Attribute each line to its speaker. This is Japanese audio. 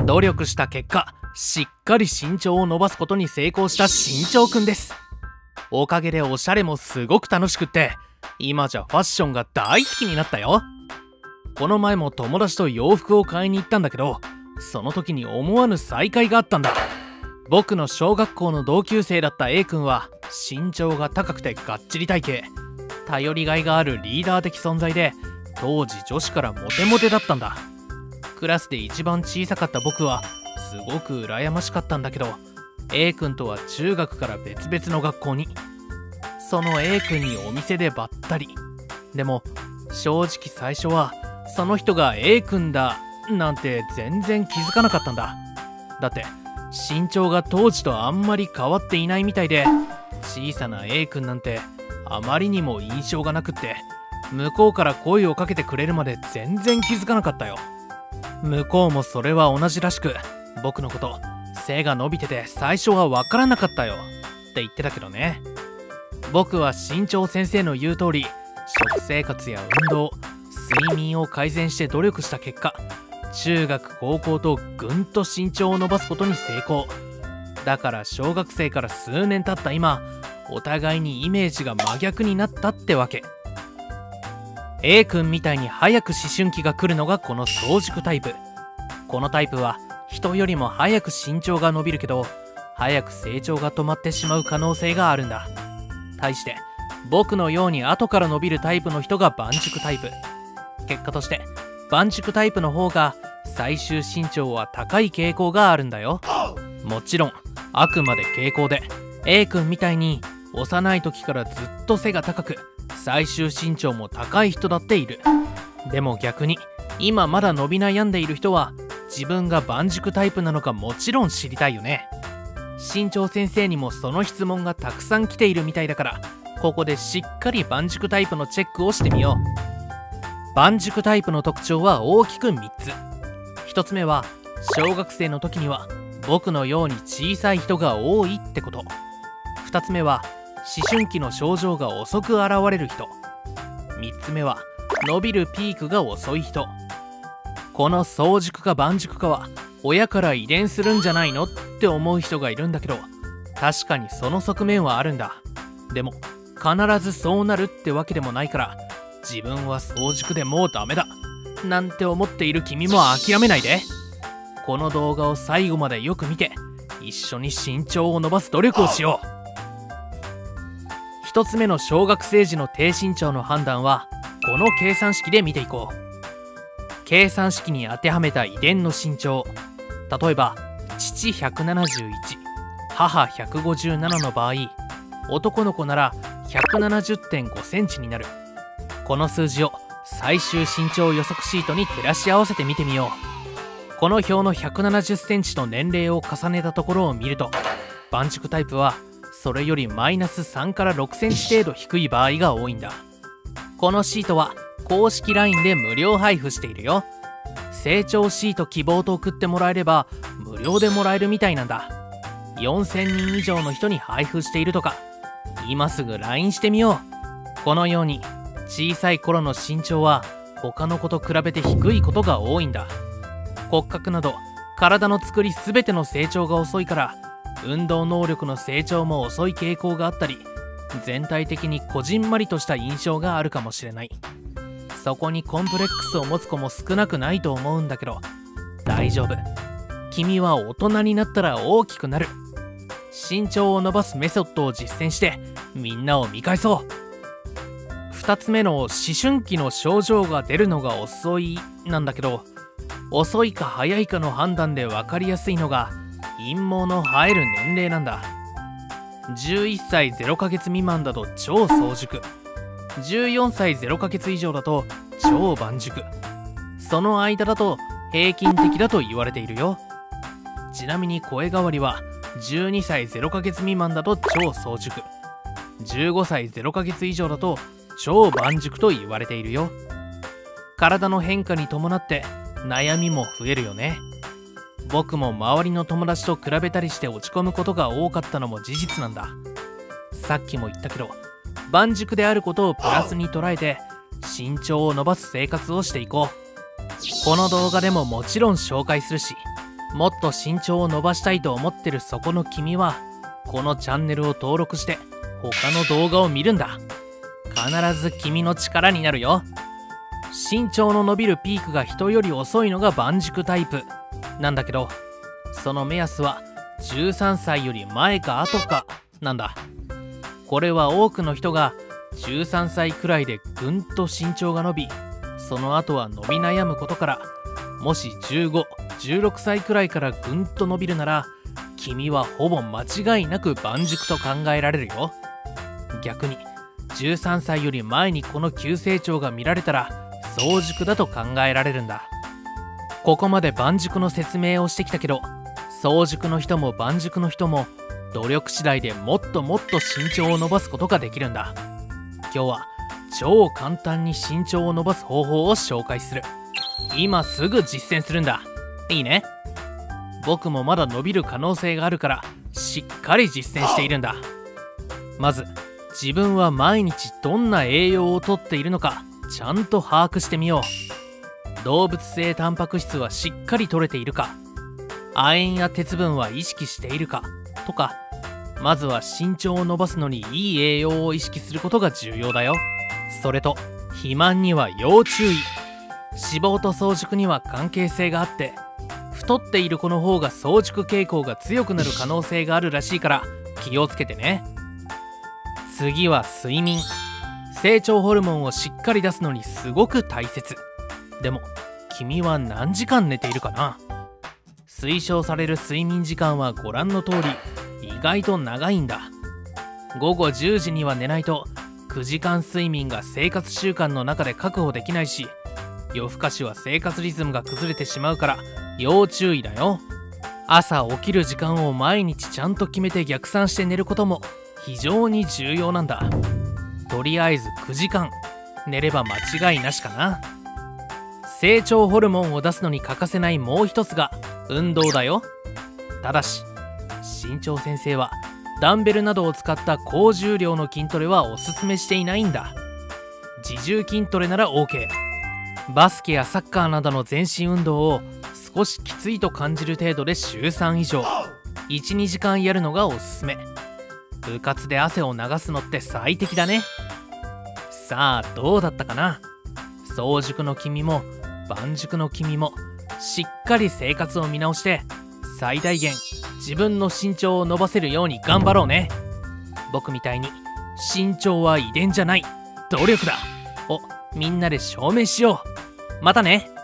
Speaker 1: 努力した結果、しっかり身長を伸ばすことに成功した身長くんです。おかげでおしゃれもすごく楽しくって、今じゃファッションが大好きになったよ。この前も友達と洋服を買いに行ったんだけど、その時に思わぬ再会があったんだ。僕の小学校の同級生だった A 君は身長が高くてがっちり体型、頼りがいがあるリーダー的存在で、当時女子からモテモテだったんだ。クラスで一番小さかった僕はすごく羨ましかったんだけど、 A 君とは中学から別々の学校に。その A 君にお店でばったり。でも正直最初はその人が A 君だなんて全然気づかなかったんだ。だって身長が当時とあんまり変わっていないみたいで、小さな A 君なんてあまりにも印象がなくって、向こうから声をかけてくれるまで全然気づかなかったよ。向こうもそれは同じらしく、僕のこと背が伸びてて最初は分からなかったよって言ってたけどね。僕は身長先生の言う通り、食生活や運動、睡眠を改善して努力した結果、中学高校とぐんと身長を伸ばすことに成功。だから小学生から数年経った今、お互いにイメージが真逆になったってわけ。 A 君みたいに早く思春期が来るのがこの早熟タイプ。このタイプは人よりも早く身長が伸びるけど、早く成長が止まってしまう可能性があるんだ。対して僕のように後から伸びるタイプの人が晩熟タイプ。結果として晩熟タイプの方が最終身長は高い傾向があるんだよ。もちろんあくまで傾向で、 A 君みたいに幼い時からずっと背が高く最終身長も高い人だっている。でも逆に今まだ伸び悩んでいる人は自分が晩熟タイプなのかもちろん知りたいよね。身長先生にもその質問がたくさん来ているみたいだから、ここでしっかり晩熟タイプのチェックをしてみよう。晩熟タイプの特徴は大きく3つ。1つ目は小学生の時には僕のように小さい人が多いってこと。2つ目は思春期の症状が遅く現れる人。3つ目は伸びるピークが遅い人。この早熟か晩熟かは親から遺伝するんじゃないのって思う人がいるんだけど、確かにその側面はあるんだ。でも必ずそうなるってわけでもないから、自分は早熟でもうダメだなんて思っている君も諦めないで。この動画を最後までよく見て、一緒に身長を伸ばす努力をしよう。1つ目の小学生時の低身長の判断はこの計算式で見ていこう。計算式に当てはめた遺伝の身長、例えば父171、母157の場合、男の子なら 170.5 センチになる。この数字を最終身長予測シートに照らし合わせて見てみよう。この表の170センチと年齢を重ねたところを見ると、晩熟タイプはそれよりマイナス3から6センチ程度低い場合が多いんだ。このシートは公式 LINE で無料配布しているよ。成長シート希望と送ってもらえれば無料でもらえるみたいなんだ。4000人以上の人に配布しているとか。今すぐ LINE してみよう。このように小さい頃の身長は他の子と比べて低いことが多いんだ。骨格など体の作り全ての成長が遅いから、運動能力の成長も遅い傾向があったり、全体的にこじんまりとした印象があるかもしれない。そこにコンプレックスを持つ子も少なくないと思うんだけど、大丈夫。君は大人になったら大きくなる。身長を伸ばすメソッドを実践してみんなを見返そう。2つ目の思春期の症状が出るのが遅いなんだけど、遅いか早いかの判断で分かりやすいのが陰毛の生える年齢なんだ。11歳0ヶ月未満だと超早熟、14歳0ヶ月以上だと超晩熟、その間だと平均的だと言われているよ。ちなみに声変わりは12歳0ヶ月未満だと超早熟、15歳0ヶ月以上だと超晩熟と言われているよ。体の変化に伴って悩みも増えるよね。僕も周りの友達と比べたりして落ち込むことが多かったのも事実なんだ。さっきも言ったけど、晩熟であることをプラスに捉えて身長を伸ばす生活をしていこう。この動画でももちろん紹介するし、 もっと身長を伸ばしたいと思ってるそこの君はこのチャンネルを登録して他の動画を見るんだ。必ず君の力になるよ。身長の伸びるピークが人より遅いのが万熟タイプなんだけど、その目安は13歳より前か後かなんだ。これは多くの人が13歳くらいでぐんと身長が伸び、その後は伸び悩むことから、もし15、16歳くらいからぐんと伸びるなら君はほぼ間違いなく万熟と考えられるよ。逆に13歳より前にこの急成長が見られたら早熟だと考えられるんだ。ここまで万熟の説明をしてきたけど、早熟の人も万熟の人も努力次第でもっともっと身長を伸ばすことができるんだ。今日は超簡単に身長を伸ばす方法を紹介する。今すぐ実践するんだ。いいね。僕もまだ伸びる可能性があるからしっかり実践しているんだ。まず自分は毎日どんな栄養をとっているのかちゃんと把握してみよう。動物性タンパク質はしっかりとれているか、亜鉛や鉄分は意識しているかとか、まずは身長を伸ばすのにいい栄養を意識することが重要だよ。それと肥満には要注意。脂肪と早熟には関係性があって、太っている子の方が早熟傾向が強くなる可能性があるらしいから気をつけてね。次は睡眠。成長ホルモンをしっかり出すのにすごく大切。でも君は何時間寝ているかな？推奨される睡眠時間はご覧の通り意外と長いんだ。午後10時には寝ないと9時間睡眠が生活習慣の中で確保できないし、夜更かしは生活リズムが崩れてしまうから要注意だよ。朝起きる時間を毎日ちゃんと決めて逆算して寝ることも非常に重要なんだ。とりあえず9時間寝れば間違いなしかな。成長ホルモンを出すのに欠かせないもう一つが運動だよ。ただし新潮先生はダンベルなどを使った高重量の筋トレはおすすめしていないんだ。自重筋トレなら OK。 バスケやサッカーなどの全身運動を少しきついと感じる程度で週3以上 1,2 時間やるのがおすすめ。部活で汗を流すのって最適だね。さあどうだったかな。早熟の君も万熟の君もしっかり生活を見直して最大限自分の身長を伸ばせるように頑張ろうね。僕みたいに身長は遺伝じゃない、努力だをみんなで証明しよう。またね。